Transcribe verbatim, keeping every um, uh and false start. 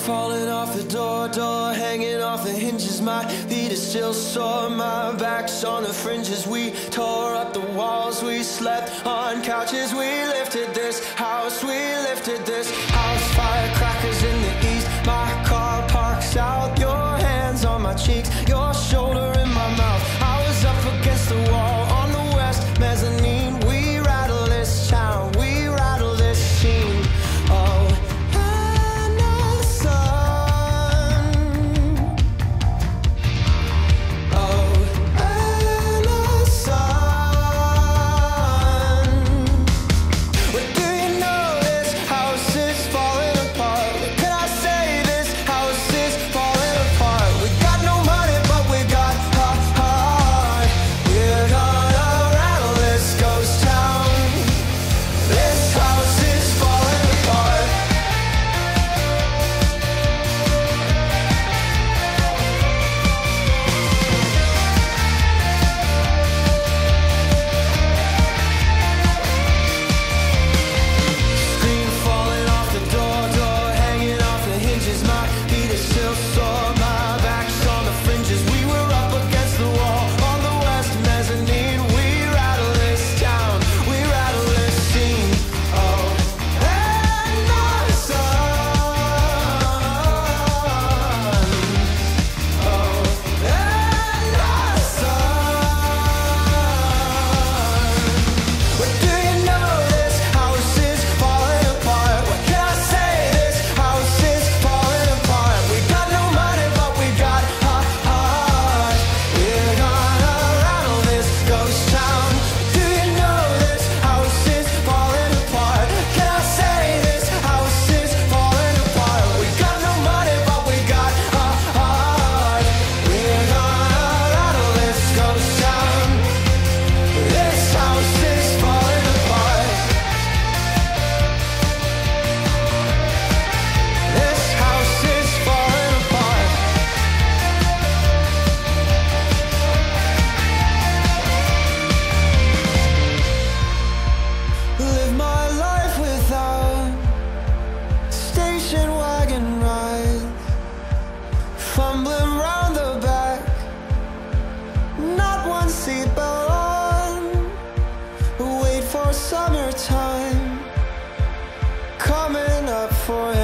falling off the door, door hanging off the hinges. My feet are still sore, my back's on the fringes. We tore up the walls, we slept on couches. We lifted this house, we lifted this house. Firecrackers in the east, my car parks out. Your hands on my cheeks, your shoulder in my mouth. I was up against the wall on the west mezzanine. We rattle this town, we rattle this scene. Oh, fumbling round the back, not one seatbelt on. Wait for summertime, coming up for